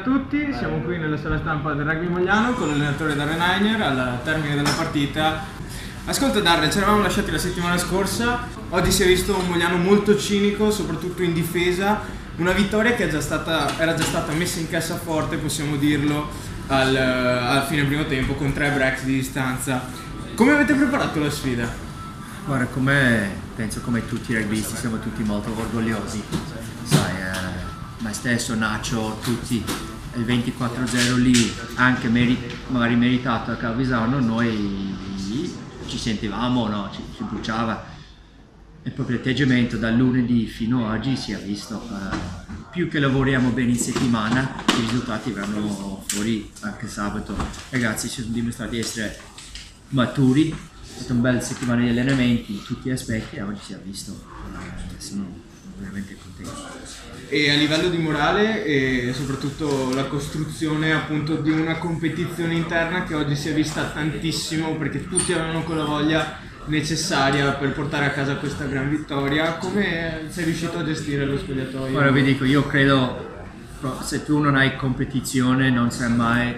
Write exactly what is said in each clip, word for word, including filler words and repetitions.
tutti, siamo qui nella sala stampa del Rugby Mogliano con l'allenatore Darren Heiner al termine della partita. Ascolta Darren, ci eravamo lasciati la settimana scorsa, oggi si è visto un Mogliano molto cinico, soprattutto in difesa, una vittoria che è già stata, era già stata messa in cassaforte, possiamo dirlo, al, al fine primo tempo con tre break di distanza. Come avete preparato la sfida? Guarda, come penso come tutti i rugbisti siamo tutti molto orgogliosi, sai, eh, me stesso, Nacho, tutti, il ventiquattro zero lì, anche meri, magari meritato a Calvisano, noi ci sentivamo, no? ci, ci bruciava. Il proprio atteggiamento dal lunedì fino ad oggi si è visto, eh, più che lavoriamo bene in settimana, i risultati verranno fuori anche sabato. Ragazzi si sono dimostrati essere maturi, è stata una bella settimana di allenamenti in tutti gli aspetti e oggi si è visto, eh, sono veramente contento. E a livello di morale e soprattutto la costruzione appunto di una competizione interna che oggi si è vista tantissimo perché tutti avevano quella voglia necessaria per portare a casa questa gran vittoria, come sei riuscito a gestire lo spogliatoio? Ora vi dico, io credo se tu non hai competizione non sei mai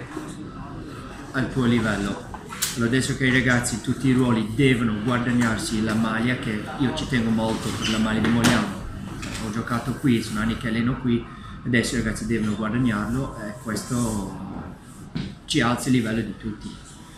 al tuo livello. L'ho detto che i ragazzi tutti i ruoli devono guadagnarsi la maglia, che io ci tengo molto per la maglia di Mogliano. Ho giocato qui, sono anni che alleno qui, adesso i ragazzi devono guadagnarlo e questo ci alza il livello di tutti.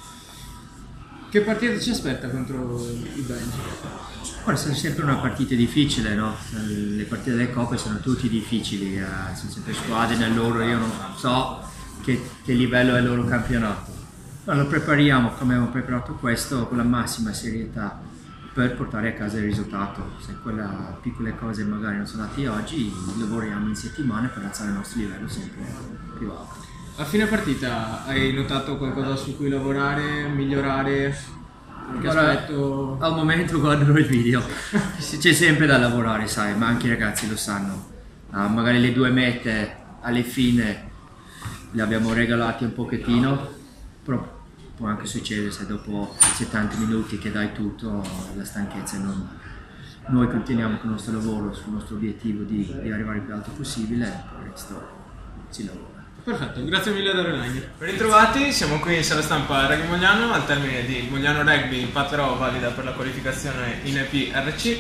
Che partita ci aspetta contro i Belgi? Ora sono sempre una partita difficile, no? Le partite delle coppe sono tutte difficili, eh, sono sempre squadre nel loro, io non so che, che livello è il loro campionato. Ma lo prepariamo come abbiamo preparato questo con la massima serietà per portare a casa il risultato. Se quelle piccole cose magari non sono andate oggi, lavoriamo in settimana per alzare il nostro livello sempre più alto. A fine partita hai notato qualcosa su cui lavorare, migliorare? Che Ora, aspetto? al momento guarderò il video, c'è sempre da lavorare, sai, ma anche i ragazzi lo sanno. Uh, magari le due mete alle fine le abbiamo regalate un pochettino, però può anche succedere se dopo settanta minuti che dai tutto la stanchezza è normale. Noi continuiamo con il nostro lavoro sul nostro obiettivo di, di arrivare il più alto possibile e per questo si lavora. Perfetto, grazie mille a Darren Heiner. Ben ritrovati, siamo qui in sala stampa Rugby Mogliano al termine di Mogliano Rugby Paterò, valida per la qualificazione in E P R C.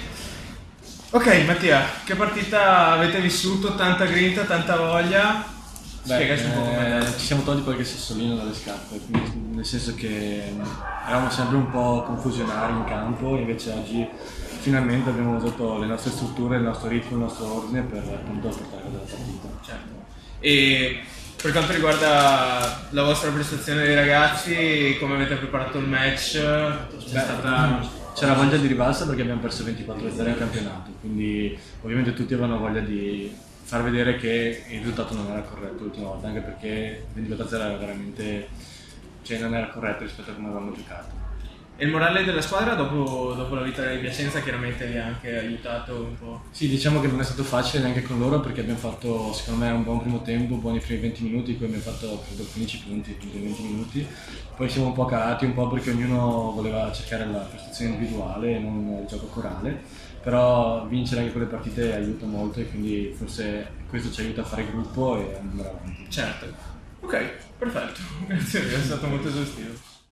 Ok Mattia, che partita avete vissuto? Tanta grinta, tanta voglia? Spiegaci un po' come eh, ci siamo tolti qualche sassolino dalle scarpe, nel senso che eravamo sempre un po' confusionari in campo, invece oggi finalmente abbiamo usato le nostre strutture, il nostro ritmo, il nostro ordine per appunto portare della partita. Certo. E per quanto riguarda la vostra prestazione dei ragazzi, come avete preparato il match? C'è stata... C'era voglia di rivalsa perché abbiamo perso ventiquattro a zero in campionato, quindi ovviamente tutti avevano voglia di far vedere che il risultato non era corretto l'ultima volta, anche perché ventiquattro a zero era veramente, cioè non era corretto rispetto a come avevamo giocato. E il morale della squadra dopo, dopo la vittoria di Piacenza chiaramente vi ha anche aiutato un po'? Sì, diciamo che non è stato facile neanche con loro perché abbiamo fatto secondo me un buon primo tempo, buoni primi venti minuti, in cui abbiamo fatto credo quindici punti in venti minuti, poi siamo un po' calati, un po' perché ognuno voleva cercare la prestazione individuale e non il gioco corale, però vincere anche quelle partite aiuta molto e quindi forse questo ci aiuta a fare gruppo e andare avanti. Certo. Ok, perfetto, grazie, è stato molto esaustivo.